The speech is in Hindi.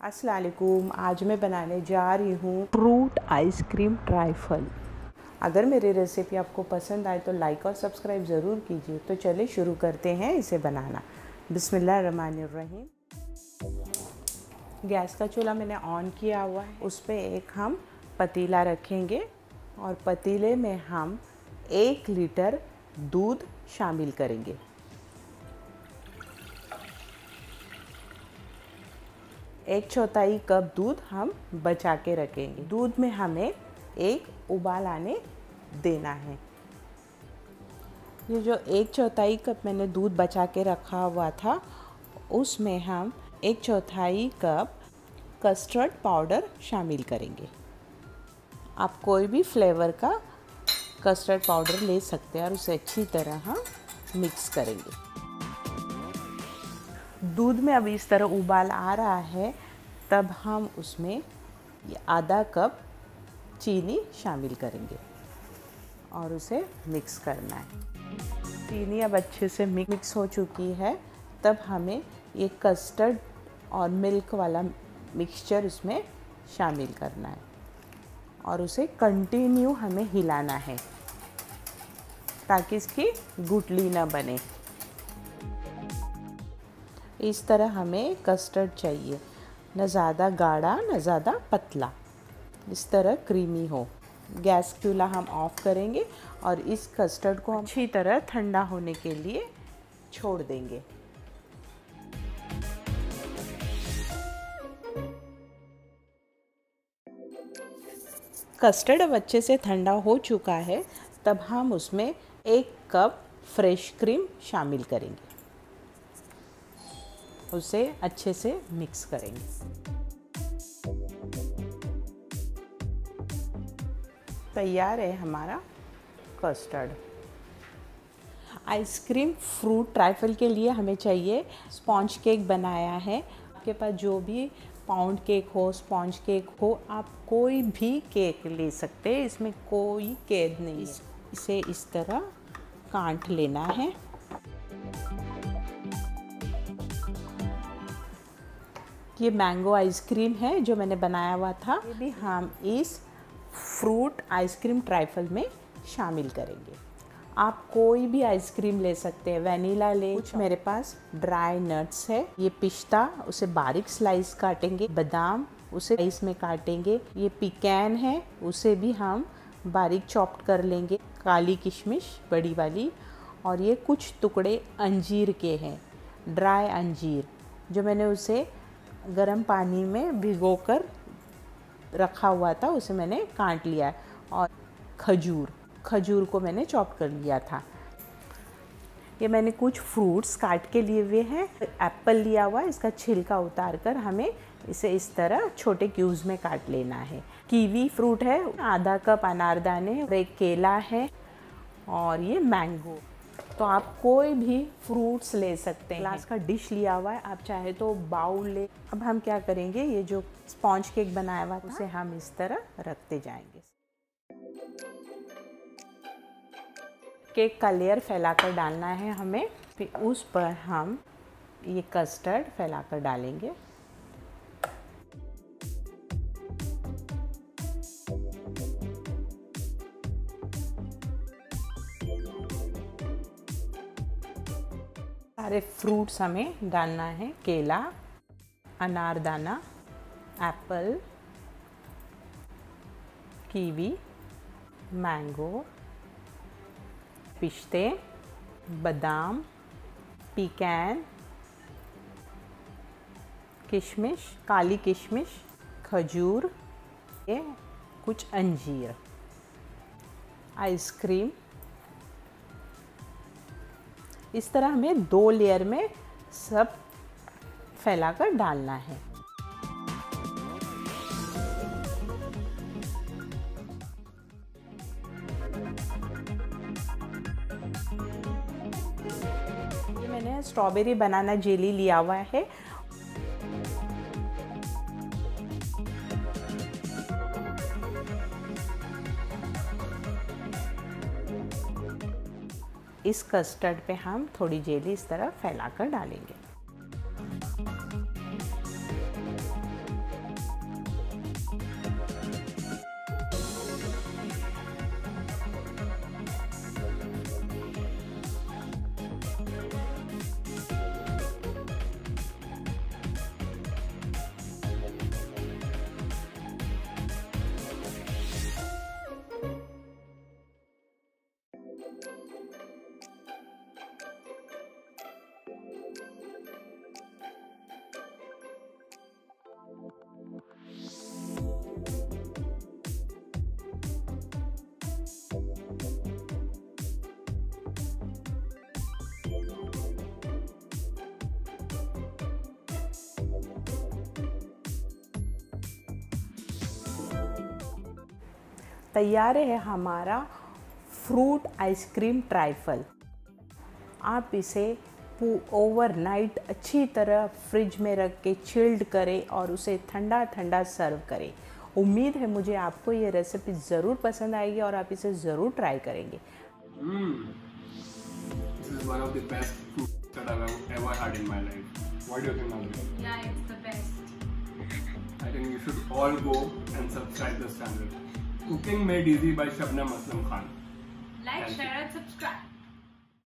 अस्सलाम वालेकुम। आज मैं बनाने जा रही हूँ फ्रूट आइसक्रीम ट्राइफल। अगर मेरी रेसिपी आपको पसंद आए तो लाइक और सब्सक्राइब ज़रूर कीजिए। तो चलिए शुरू करते हैं इसे बनाना। बिस्मिल्लाहिर्रहमानिर्रहीम। गैस का चूल्हा मैंने ऑन किया हुआ है। उस पर एक हम पतीला रखेंगे और पतीले में हम 1 लीटर दूध शामिल करेंगे। एक चौथाई कप दूध हम बचा के रखेंगे। दूध में हमें एक उबाल आने देना है। ये जो 1/4 कप मैंने दूध बचा के रखा हुआ था, उसमें हम 1/4 कप कस्टर्ड पाउडर शामिल करेंगे। आप कोई भी फ्लेवर का कस्टर्ड पाउडर ले सकते हैं और उसे अच्छी तरह हम मिक्स करेंगे। दूध में अब इस तरह उबाल आ रहा है, तब हम उसमें आधा कप चीनी शामिल करेंगे और उसे मिक्स करना है। चीनी अब अच्छे से मिक्स हो चुकी है, तब हमें ये कस्टर्ड और मिल्क वाला मिक्सचर उसमें शामिल करना है और उसे कंटिन्यू हमें हिलाना है ताकि इसकी गुठली ना बने। इस तरह हमें कस्टर्ड चाहिए, न ज़्यादा गाढ़ा न ज़्यादा पतला, इस तरह क्रीमी हो। गैस चूल्हा हम ऑफ करेंगे और इस कस्टर्ड को अच्छी तरह ठंडा होने के लिए छोड़ देंगे। कस्टर्ड अब अच्छे से ठंडा हो चुका है, तब हम उसमें 1 कप फ्रेश क्रीम शामिल करेंगे। उसे अच्छे से मिक्स करेंगे। तैयार है हमारा कस्टर्ड आइसक्रीम। फ्रूट ट्राइफल के लिए हमें चाहिए स्पॉन्ज केक बनाया है। आपके पास जो भी पाउंड केक हो, स्पॉन्ज केक हो, आप कोई भी केक ले सकते हैं, इसमें कोई कैद नहीं है। इसे इस तरह काट लेना है। ये मैंगो आइसक्रीम है जो मैंने बनाया हुआ था, ये भी हम इस फ्रूट आइसक्रीम ट्राइफल में शामिल करेंगे। आप कोई भी आइसक्रीम ले सकते हैं, वनीला ले। कुछ मेरे पास ड्राई नट्स है। ये पिस्ता, उसे बारीक स्लाइस काटेंगे। बादाम, उसे स्लाइस में काटेंगे। ये पिकैन है, उसे भी हम बारीक चॉप्ड कर लेंगे। काली किशमिश बड़ी वाली, और ये कुछ टुकड़े अंजीर के हैं, ड्राई अंजीर, जो मैंने उसे गर्म पानी में भिगोकर रखा हुआ था, उसे मैंने काट लिया। और खजूर को मैंने चॉप कर लिया था। ये मैंने कुछ फ्रूट्स काट के लिए हुए हैं। एप्पल लिया हुआ, इसका छिलका उतार कर हमें इसे इस तरह छोटे क्यूब्स में काट लेना है। कीवी फ्रूट है, आधा कप अनारदाने, और एक केला है, और ये मैंगो। तो आप कोई भी फ्रूट्स ले सकते हैं। ग्लास का डिश लिया हुआ है, आप चाहे तो बाउल ले। अब हम क्या करेंगे, ये जो स्पॉन्ज केक बनाया हुआ था, उसे हम इस तरह रखते जाएंगे। केक का लेयर फैलाकर डालना है हमें। फिर उस पर हम ये कस्टर्ड फैलाकर डालेंगे। सारे फ्रूट्स हमें डालना है। केला, अनारदाना, एप्पल, कीवी, मैंगो, पिस्ते, बादाम, पिकैन, किशमिश, काली किशमिश, खजूर, ये कुछ अंजीर, आइसक्रीम। इस तरह हमें 2 लेयर में सब फैलाकर डालना है। ये मैंने स्ट्रॉबेरी बनाना जेली लिया हुआ है। इस कस्टर्ड पे हम थोड़ी जेली इस तरह फैलाकर डालेंगे। तैयार है हमारा फ्रूट आइसक्रीम ट्राइफल। आप इसे ओवरनाइट अच्छी तरह फ्रिज में रख के चिल्ड करें और उसे ठंडा ठंडा सर्व करें। उम्मीद है मुझे आपको ये रेसिपी ज़रूर पसंद आएगी और आप इसे ज़रूर ट्राई करेंगे। This is one of the best fruits that I've ever had in my life. What do you think, Madhuri? Yeah, it's the best. I think you should all go and subscribe this channel. Cooking Made Easy by Shabnam Aslam Khan. Like, share and subscribe.